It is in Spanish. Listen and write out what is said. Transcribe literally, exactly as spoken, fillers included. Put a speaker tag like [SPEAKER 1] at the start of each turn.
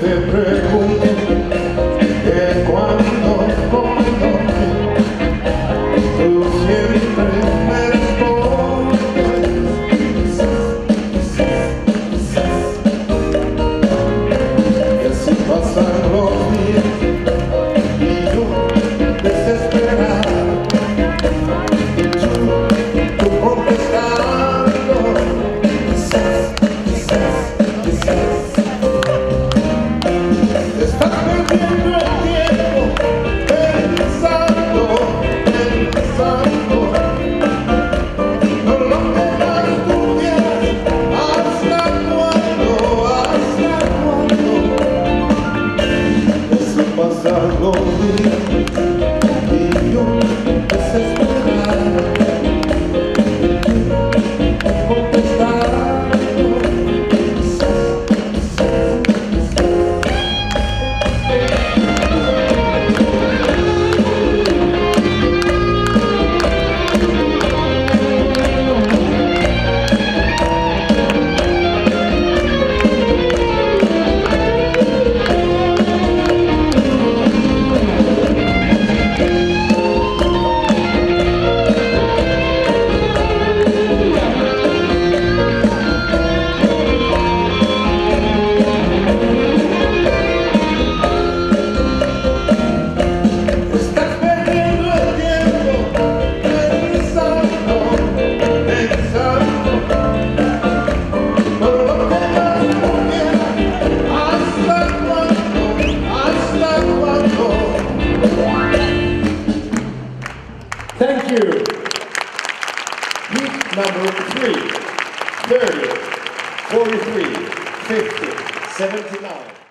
[SPEAKER 1] te pregunto que cuando conocí, tú siempre me respondes. Y así pasan los días y yo desesperado, y tú, tú contestando, quizás, quizás, quizás. Estás perdiendo el tiempo pensando, pensando en lo que más tú quieres. ¿Hasta cuándo? ¿Hasta cuándo? Eso pasa los días y yo desesperado, contestando, quizás, quizás, quizás. Estás perdiendo el tiempo pensando, pensando por lo que más tú quieras. ¿Hasta cuándo? ¿Hasta cuándo?
[SPEAKER 2] Thank you. Week number three, thirty, forty-three, fifty, seventy-nine.